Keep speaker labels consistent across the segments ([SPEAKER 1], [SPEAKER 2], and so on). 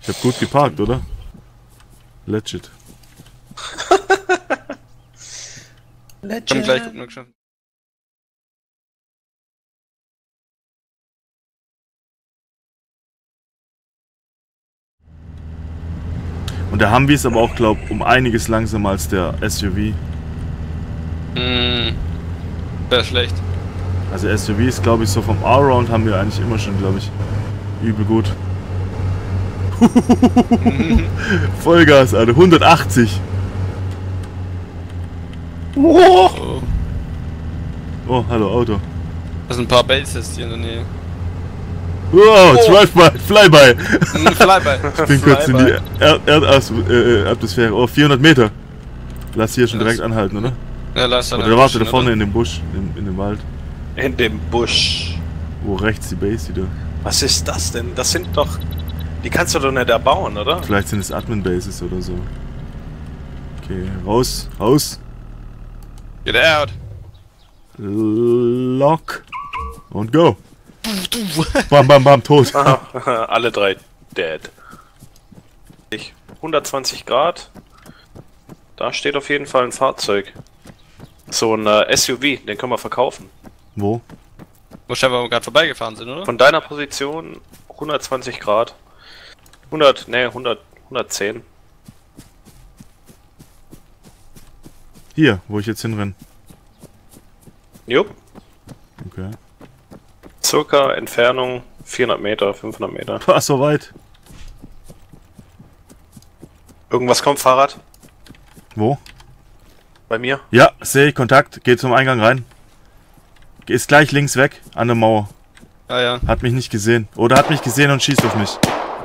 [SPEAKER 1] Ich hab gut geparkt, oder? Legit.
[SPEAKER 2] Legend. Gleich gut geschafft.
[SPEAKER 1] Und der Humvee ist aber auch, glaub, um einiges langsamer als der SUV.
[SPEAKER 2] Wäre schlecht.
[SPEAKER 1] Also SUV ist, glaube ich, so vom Allround haben wir eigentlich immer schon, glaube ich, übel gut. Vollgas, Alter, 180.
[SPEAKER 2] Oh.
[SPEAKER 1] Oh, hallo, Auto.
[SPEAKER 2] Das sind ein paar Bases hier in der Nähe.
[SPEAKER 1] Wow, Drive-by, Flyby.
[SPEAKER 2] Flyby.
[SPEAKER 1] Ich bin kurz in die Erdatmosphäre. Oh, 400 Meter. Lass hier schon direkt anhalten, oder?
[SPEAKER 2] Ja, lass dann.
[SPEAKER 1] Oder der wartet da vorne in dem Busch, in dem Wald.
[SPEAKER 3] In dem Busch.
[SPEAKER 1] Wo rechts die Base wieder.
[SPEAKER 3] Was ist das denn? Das sind doch... Die kannst du doch nicht erbauen, oder?
[SPEAKER 1] Vielleicht sind es Admin-Bases oder so. Okay, raus, raus.
[SPEAKER 2] Get out.
[SPEAKER 1] Lock. Und go. Bam, bam, bam, tot.
[SPEAKER 3] Aha, alle drei dead. 120 Grad. Da steht auf jeden Fall ein Fahrzeug. So ein SUV, den können wir verkaufen.
[SPEAKER 1] Wo?
[SPEAKER 2] Wo scheinbar wir gerade vorbeigefahren sind, oder?
[SPEAKER 3] Von deiner Position 120 Grad. 110.
[SPEAKER 1] Hier, wo ich jetzt hinrenne.
[SPEAKER 3] Jupp.
[SPEAKER 1] Okay.
[SPEAKER 3] Circa Entfernung 400 Meter, 500 Meter.
[SPEAKER 1] War so weit.
[SPEAKER 3] Irgendwas kommt, Fahrrad?
[SPEAKER 1] Wo?
[SPEAKER 3] Bei mir?
[SPEAKER 1] Ja, sehe ich, Kontakt. Geht zum Eingang rein. Ist gleich links weg, an der Mauer.
[SPEAKER 2] Ah ja.
[SPEAKER 1] Hat mich nicht gesehen. Oder hat mich gesehen und schießt auf mich.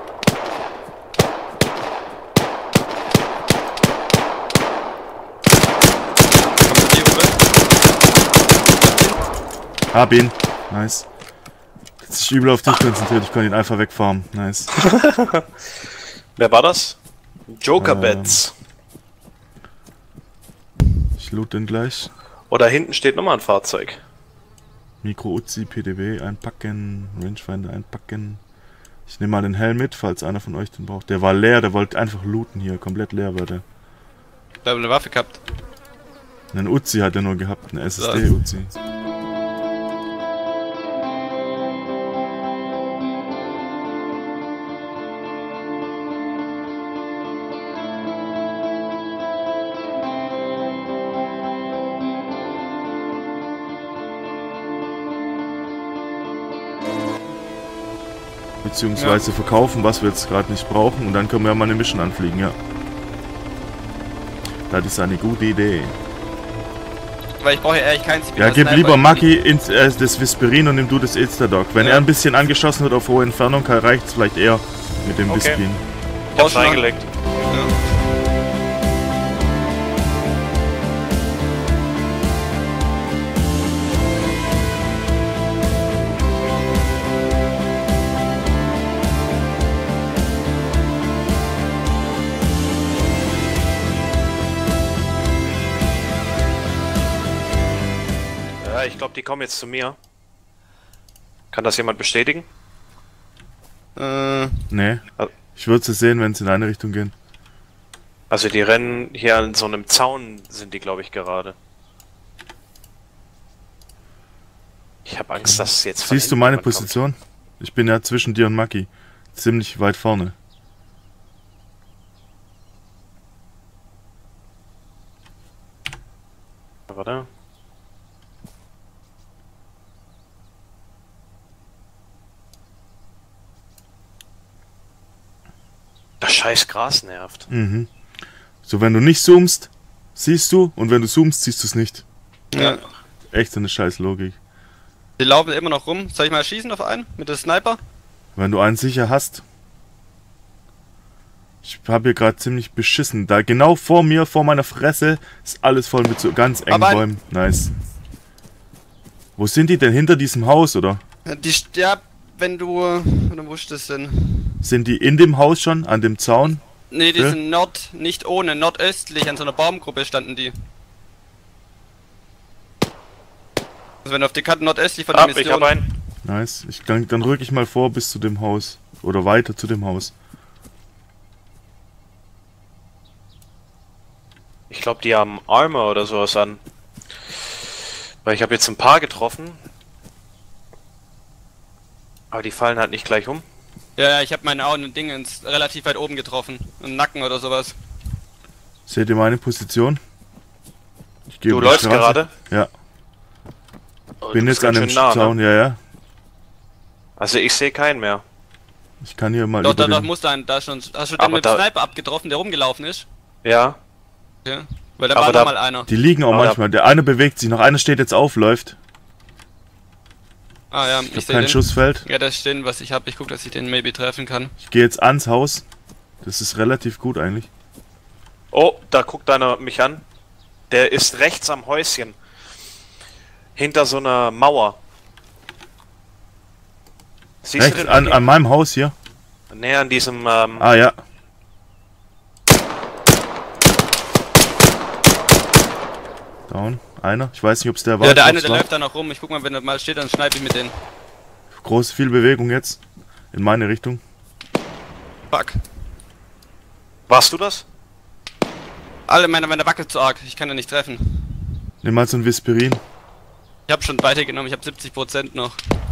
[SPEAKER 1] Hab ihn. Nice. Hat sich übel auf dich konzentriert. Ich konnte ihn einfach wegfarmen. Nice.
[SPEAKER 3] Wer war das? Joker-Bets.
[SPEAKER 1] Ich loot den gleich.
[SPEAKER 3] Oder hinten steht nochmal ein Fahrzeug.
[SPEAKER 1] Mikro Uzi, PDW einpacken. Rangefinder einpacken. Ich nehme mal den Helm mit, falls einer von euch den braucht. Der war leer, der wollte einfach looten hier. Komplett leer war der.
[SPEAKER 2] Da haben wir eine Waffe gehabt.
[SPEAKER 1] Einen Uzi hat er nur gehabt. Eine SSD-Uzi. Beziehungsweise verkaufen, was wir jetzt gerade nicht brauchen, und dann können wir ja mal eine Mission anfliegen, ja. Das ist eine gute Idee.
[SPEAKER 2] Weil ich brauche ja ehrlich keinen Speeder.
[SPEAKER 1] Ja, gib lieber Maki das Visperin und nimm du das Instadoc. Wenn er ein bisschen angeschossen wird auf hohe Entfernung, reicht es vielleicht eher mit dem Visperin.
[SPEAKER 3] Ich hab's reingelegt.
[SPEAKER 2] Ja.
[SPEAKER 3] Ja, ich glaube, die kommen jetzt zu mir. Kann das jemand bestätigen?
[SPEAKER 1] Nee. Ich würde sie sehen, wenn sie in eine Richtung gehen.
[SPEAKER 3] Also die rennen hier an so einem Zaun, sind die, glaube ich, gerade. Ich habe Angst, dass es jetzt...
[SPEAKER 1] Siehst du meine Position? Ich bin ja zwischen dir und Maki. Ziemlich weit vorne.
[SPEAKER 3] Warte. Das scheiß Gras nervt.
[SPEAKER 1] Mhm. So, wenn du nicht zoomst, siehst du, und wenn du zoomst, siehst du es nicht.
[SPEAKER 2] Ja.
[SPEAKER 1] Echt so eine scheiß Logik.
[SPEAKER 2] Die laufen immer noch rum. Soll ich mal schießen auf einen? Mit dem Sniper?
[SPEAKER 1] Wenn du einen sicher hast. Ich habe hier gerade ziemlich beschissen. Da genau vor mir, vor meiner Fresse, ist alles voll mit so ganz engen Bäumen. Nice. Wo sind die denn? Hinter diesem Haus, oder?
[SPEAKER 2] Die sterben, wenn du... Wo ist das denn?
[SPEAKER 1] Sind die in dem Haus schon? An dem Zaun?
[SPEAKER 2] Ne, die sind nicht ohne, nordöstlich, an so einer Baumgruppe standen die. Also wenn du auf die Karte nordöstlich von der Mission...
[SPEAKER 3] Ich hab einen.
[SPEAKER 1] Nice. Dann rück ich mal vor bis zu dem Haus. Oder weiter zu dem Haus.
[SPEAKER 3] glaube, die haben Armor oder sowas an. Weil ich habe jetzt ein paar getroffen. Aber die fallen halt nicht gleich um.
[SPEAKER 2] Ja, ich habe meine Augen und Dinge relativ weit oben getroffen. Im Nacken oder sowas.
[SPEAKER 1] Seht ihr meine Position? Ich gehe
[SPEAKER 3] Du
[SPEAKER 1] über die
[SPEAKER 3] läufst
[SPEAKER 1] Straße.
[SPEAKER 3] gerade?
[SPEAKER 1] Ja.
[SPEAKER 3] Oh,
[SPEAKER 1] Bin
[SPEAKER 3] du
[SPEAKER 1] jetzt
[SPEAKER 3] bist
[SPEAKER 1] an
[SPEAKER 3] ganz
[SPEAKER 1] dem
[SPEAKER 3] schön nah,
[SPEAKER 1] Zaun,
[SPEAKER 3] ne?
[SPEAKER 1] ja, ja.
[SPEAKER 3] Also ich sehe keinen mehr.
[SPEAKER 1] Ich kann hier mal
[SPEAKER 2] Doch,
[SPEAKER 1] über
[SPEAKER 2] da
[SPEAKER 1] den...
[SPEAKER 2] muss da schon. Hast du den
[SPEAKER 3] Aber
[SPEAKER 2] mit dem
[SPEAKER 3] da-
[SPEAKER 2] Sniper abgetroffen, der rumgelaufen ist?
[SPEAKER 3] Ja.
[SPEAKER 2] Ja. Weil da
[SPEAKER 3] Aber
[SPEAKER 2] war
[SPEAKER 3] da-
[SPEAKER 2] noch mal einer.
[SPEAKER 1] Die liegen auch
[SPEAKER 3] Aber
[SPEAKER 1] manchmal. Der eine bewegt sich noch, einer steht jetzt auf, läuft.
[SPEAKER 2] Ah ja,
[SPEAKER 1] Ich
[SPEAKER 2] ich
[SPEAKER 1] hab
[SPEAKER 2] sehe
[SPEAKER 1] kein
[SPEAKER 2] den.
[SPEAKER 1] Schussfeld.
[SPEAKER 2] Ja, das ist den, was ich habe. Ich gucke, dass ich den maybe treffen kann.
[SPEAKER 1] Ich gehe jetzt ans Haus. Das ist relativ gut eigentlich.
[SPEAKER 3] Oh, da guckt einer mich an. Der ist rechts am Häuschen. Hinter so einer Mauer. Siehst
[SPEAKER 1] Rechts
[SPEAKER 3] du den?
[SPEAKER 1] an meinem Haus hier.
[SPEAKER 3] Näher an diesem,
[SPEAKER 1] Ah ja. Down. Einer. Ich weiß nicht, ob es der war.
[SPEAKER 2] Ja, der
[SPEAKER 1] Ich
[SPEAKER 2] eine,
[SPEAKER 1] glaub's
[SPEAKER 2] der
[SPEAKER 1] war.
[SPEAKER 2] läuft da noch rum. Ich guck mal, wenn er mal steht, dann snipe ich mit denen.
[SPEAKER 1] Groß viel Bewegung jetzt. In meine Richtung.
[SPEAKER 2] Fuck.
[SPEAKER 3] warst du das?
[SPEAKER 2] Alle meine wackelt zu arg. Ich kann ja nicht treffen.
[SPEAKER 1] Nimm mal so ein Visperin.
[SPEAKER 2] Ich habe schon weitergenommen. Ich habe 70% noch.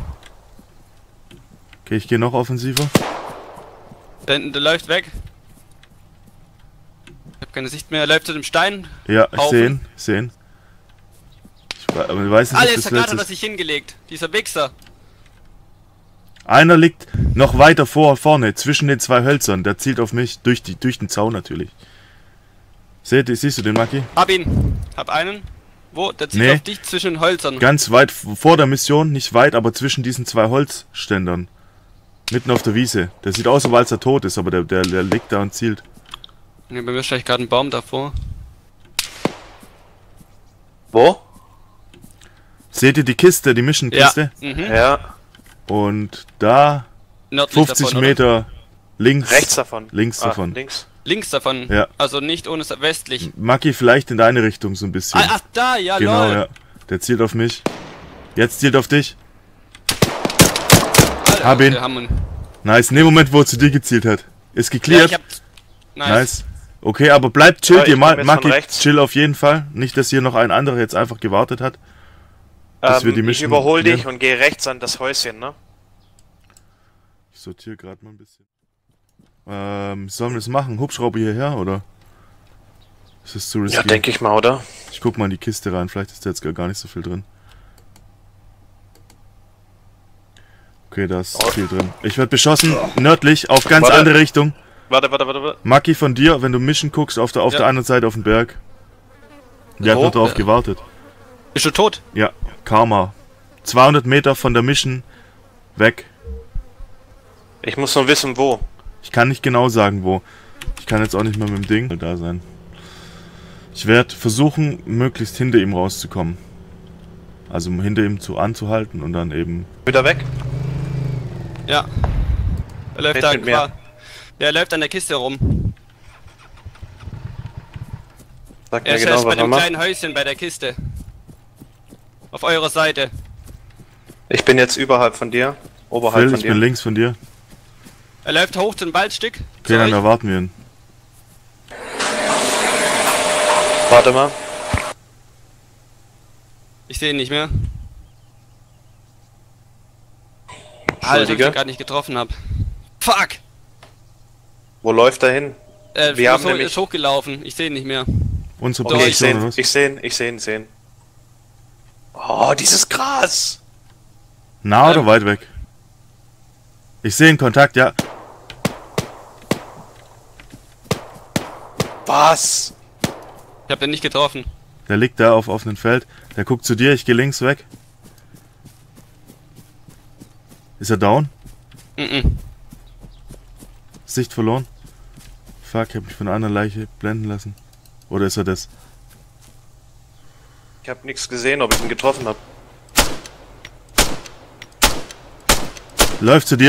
[SPEAKER 1] Okay, ich gehe noch offensiver.
[SPEAKER 2] Da hinten, der läuft weg. Ich habe keine Sicht mehr. Er läuft zu dem Stein.
[SPEAKER 1] Ja, ich
[SPEAKER 2] Haufen.
[SPEAKER 1] sehe ihn. Ich sehe ihn. Aber ich weiß nicht,
[SPEAKER 2] Alle,
[SPEAKER 1] ob
[SPEAKER 2] jetzt
[SPEAKER 1] das
[SPEAKER 2] gerade
[SPEAKER 1] letzte
[SPEAKER 2] hat er
[SPEAKER 1] ist.
[SPEAKER 2] sich hingelegt. Dieser Wichser.
[SPEAKER 1] Einer liegt noch weiter vorne, zwischen den zwei Hölzern. Der zielt auf mich, durch den Zaun natürlich. Siehst du den, Maki?
[SPEAKER 2] Hab ihn. Hab einen. Wo? Der zieht
[SPEAKER 1] Nee.
[SPEAKER 2] auf dich zwischen den Holzern.
[SPEAKER 1] Ganz weit vor der Mission, nicht weit, aber zwischen diesen zwei Holzständern. Mitten auf der Wiese. Der sieht aus, als er tot ist, aber der liegt da und zielt.
[SPEAKER 2] Ne, bei mir steht gerade ein Baum davor.
[SPEAKER 3] Wo?
[SPEAKER 1] Seht ihr die Kiste, die Mission-Kiste?
[SPEAKER 2] Ja. Mhm.
[SPEAKER 3] Ja.
[SPEAKER 1] Und da
[SPEAKER 2] Nördlich
[SPEAKER 1] 50
[SPEAKER 2] davon, oder?
[SPEAKER 1] Meter links.
[SPEAKER 3] Rechts davon.
[SPEAKER 1] Links
[SPEAKER 3] Ah,
[SPEAKER 1] davon.
[SPEAKER 3] Links.
[SPEAKER 2] Links davon.
[SPEAKER 1] Ja.
[SPEAKER 2] Also nicht ohne westlich.
[SPEAKER 1] Maki vielleicht in deine Richtung so ein bisschen.
[SPEAKER 2] Ach, da, ja,
[SPEAKER 1] Genau,
[SPEAKER 2] lol.
[SPEAKER 1] ja. Der zielt auf mich. Jetzt zielt auf dich.
[SPEAKER 2] Alter,
[SPEAKER 1] Hab ihn.
[SPEAKER 2] okay, haben ihn.
[SPEAKER 1] Nice. In dem Moment, wo er zu dir gezielt hat. Ist
[SPEAKER 2] Ja,
[SPEAKER 1] geklärt.
[SPEAKER 2] ich hab.
[SPEAKER 1] Nice. Okay, aber bleibt, chillt
[SPEAKER 3] Ja,
[SPEAKER 1] ihr
[SPEAKER 3] ich
[SPEAKER 1] mal.
[SPEAKER 3] komm jetzt von
[SPEAKER 1] Maki,
[SPEAKER 3] rechts.
[SPEAKER 1] chill auf jeden Fall. Nicht, dass hier noch ein anderer jetzt einfach gewartet hat. Bis wir die
[SPEAKER 3] Ich
[SPEAKER 1] Mission
[SPEAKER 3] überhole dich
[SPEAKER 1] klären.
[SPEAKER 3] und gehe rechts an das Häuschen, ne?
[SPEAKER 1] Ich sortiere gerade mal ein bisschen. Sollen wir das machen? Hubschrauber hierher, oder? Ist das zu risky?
[SPEAKER 3] Ja, denke ich mal, oder?
[SPEAKER 1] Ich guck mal in die Kiste rein. Vielleicht ist da jetzt gar nicht so viel drin. Okay, da ist viel drin. Ich werde beschossen, nördlich, auf ganz
[SPEAKER 3] Warte.
[SPEAKER 1] andere Richtung.
[SPEAKER 3] Warte.
[SPEAKER 1] Maki von dir, wenn du Mission guckst, auf der anderen Seite auf dem Berg. Der hat
[SPEAKER 2] Wo?
[SPEAKER 1] noch drauf gewartet.
[SPEAKER 2] Bist du tot?
[SPEAKER 1] Ja, Karma. 200 Meter von der Mission weg.
[SPEAKER 3] Ich muss nur wissen, wo.
[SPEAKER 1] Ich kann nicht genau sagen, wo. Ich kann jetzt auch nicht mehr mit dem Ding da sein. Ich werde versuchen, möglichst hinter ihm rauszukommen. Also hinter ihm anzuhalten und dann eben...
[SPEAKER 3] Wieder weg?
[SPEAKER 2] Ja. Er läuft
[SPEAKER 3] Red
[SPEAKER 2] da
[SPEAKER 3] mit mir.
[SPEAKER 2] Ja, er läuft an der Kiste rum.
[SPEAKER 3] Sag
[SPEAKER 2] Er
[SPEAKER 3] mir
[SPEAKER 2] ist
[SPEAKER 3] genau,
[SPEAKER 2] erst bei
[SPEAKER 3] was er
[SPEAKER 2] dem
[SPEAKER 3] macht.
[SPEAKER 2] kleinen Häuschen bei der Kiste. Auf eurer Seite.
[SPEAKER 3] Ich bin jetzt überhalb von dir. Oberhalb
[SPEAKER 1] Phil,
[SPEAKER 3] von
[SPEAKER 1] ich
[SPEAKER 3] dir.
[SPEAKER 1] bin links von dir.
[SPEAKER 2] Er läuft hoch zum Waldstück.
[SPEAKER 1] Okay, dann erwarten wir ihn.
[SPEAKER 3] Warte mal.
[SPEAKER 2] Ich sehe ihn nicht mehr. Alter, dass ich
[SPEAKER 3] Entschuldige.
[SPEAKER 2] ihn gerade nicht getroffen habe. Fuck!
[SPEAKER 3] Wo läuft er hin? Wir haben
[SPEAKER 2] so,
[SPEAKER 3] nämlich-
[SPEAKER 2] ist hochgelaufen. Ich sehe ihn nicht mehr.
[SPEAKER 1] Unsere
[SPEAKER 3] Okay, ich
[SPEAKER 1] Position, oder was?
[SPEAKER 3] sehe ihn. Oh, dieses Gras!
[SPEAKER 1] Nah oder weit weg? Ich sehe einen Kontakt, ja.
[SPEAKER 3] Was?
[SPEAKER 2] Ich habe den nicht getroffen.
[SPEAKER 1] Der liegt da auf offenem Feld. Der guckt zu dir, ich gehe links weg. Ist er down?
[SPEAKER 2] Mhm.
[SPEAKER 1] Sicht verloren? Fuck, ich hab mich von einer Leiche blenden lassen. Oder ist er das?
[SPEAKER 3] Ich habe nichts gesehen, ob ich ihn getroffen habe.
[SPEAKER 1] Läuft zu dir.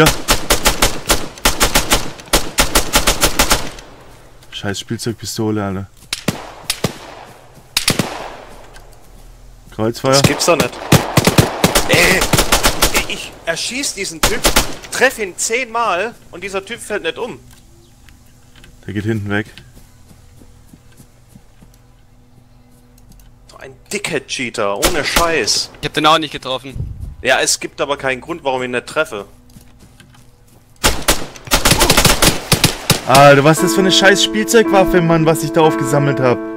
[SPEAKER 1] Scheiß Spielzeugpistole, Alter. Kreuzfeuer.
[SPEAKER 3] Das gibt's doch nicht. Ich erschieß diesen Typ, treff ihn 10-mal und dieser Typ fällt nicht um.
[SPEAKER 1] Der geht hinten weg.
[SPEAKER 3] ein Dickhead-Cheater, ohne Scheiß.
[SPEAKER 2] Ich hab den auch nicht getroffen.
[SPEAKER 3] Ja, es gibt aber keinen Grund, warum ich ihn nicht treffe.
[SPEAKER 1] Alter, was ist das für eine scheiß Spielzeugwaffe, Mann, was ich da aufgesammelt habe?